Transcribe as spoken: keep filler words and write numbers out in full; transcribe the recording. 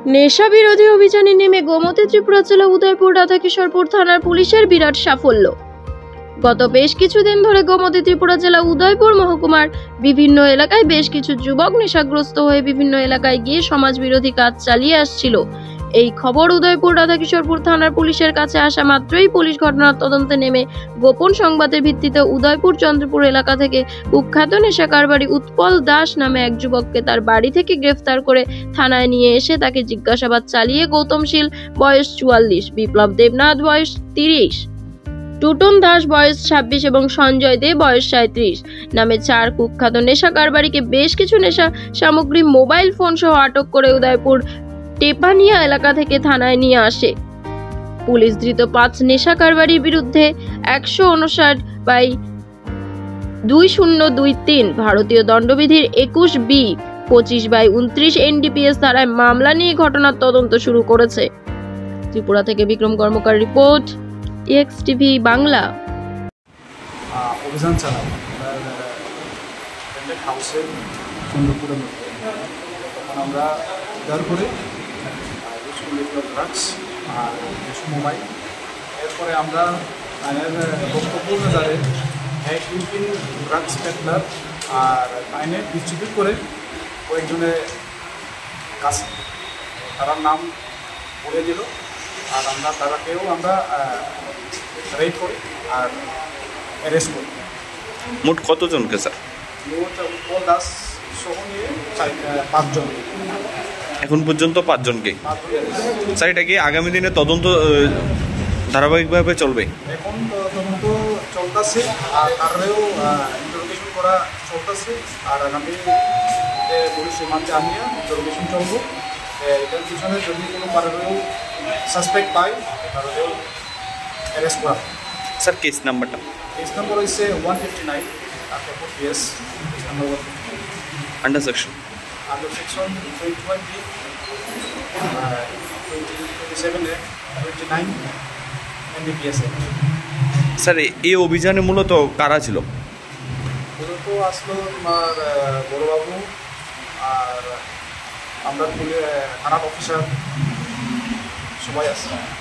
নেশা বিরোধী অভিযানে নেমে গোমতী ত্রিপুরা জেলা উদয়পুর রাধাকিশোরপুর থানার পুলিশের বিরাট সাফল্য। গত বেশ কিছুদিন ধরে গোমতী ত্রিপুরা জেলা উদয়পুর মহকুমার বিভিন্ন এলাকায় বেশ কিছু যুবক নেশাগ্রস্ত হয়ে বিভিন্ন এলাকায় গিয়ে সমাজ বিরোধী কাজ চালিয়ে আসছিল। এই খবর উদয়পুর রাধাকিশোরপুর থানার পুলিশের কাছে আসা মাত্রই পুলিশ ঘটনার তদন্তে নেমে গোপন সংবাদের ভিত্তিতে উদয়পুর চন্দ্রপুর এলাকা থেকে কুখ্যাত নেশা কারবারি উৎপল দাস নামে এক যুবককে তার বাড়ি থেকে গ্রেফতার করে থানায় নিয়ে এসে তাকে জিজ্ঞাসাবাদ চালিয়ে গৌতম শীল বয়স চুয়াল্লিশ, বিপ্লব দেবনাথ বয়স তিরিশ, টুটন দাস বয়স ছাব্বিশ এবং সঞ্জয় দে বয়স সাঁত্রিশ নামে চার কুখ্যাত নেশা কারবারিকে বেশ কিছু নেশা সামগ্রী, মোবাইল ফোন সহ আটক করে উদয়পুর টেপানিয়া এলাকা থেকে থানায় নিয়ে আসে। পুলিশ ধৃত পাঁচ নেশা কারবারির বিরুদ্ধে একশো উনষাট বাই দুই শূন্য দুই তিন ভারতীয় দণ্ডবিধির একুশ বি পঁচিশ বাই উনত্রিশ এনডিপিএস ধারায় মামলা নিয়ে ঘটনার তদন্ত শুরু করেছে। ত্রিপুরা থেকে Bikram Karmakar report, X TV Bangla. অভিযান চালায় হাউসের চন্দ্রপুরের মধ্যে, তখন আমরা উদ্ধার করে ড্রাগস আর কিছু মোবাইল। এরপরে আমরা আইনের বক্তব্য অনুসারে এক ইউপিন ড্রাগস পেডলার আর আইনে ডিস্ট্রিবিউট করে কয়েকজনের কাছে তার নাম বলে দিল, আর আমরা তারাকেও আমরা রেড করি আর অ্যারেস্ট করি। মোট কতজনকে স্যার? মোট উৎপল দাস সহ নিয়ে পাঁচজন। এখন পর্যন্ত পাঁচজনকে। স্যার, এটা কি আগামী দিনে তদন্ত ধারাবাহিকভাবে চলবে? এখন তদন্ত চলতেছে আর তারাও ইন্টারোগেশন করা চলতেছে, আর আগামী পুলিশ রিমান্ডে আনিয়ে ইন্টারোগেশন চলবো। এটার পিছনে যদি কোনো কারণেও সাসপেক্ট পাই তাহলেও অ্যারেস্ট করা। স্যার, কেস নাম্বারটা? কেস নাম্বার হচ্ছে one fifty nine after PS case number one fifty under section under section twenty one B twenty twenty seven A twenty nine NDPS. Sir, এই অভিযানে মূলত কারা ছিল? মূলত আসলো তোমার বড়বাবু আর আমরা থানার অফিসার সবাই আসছে।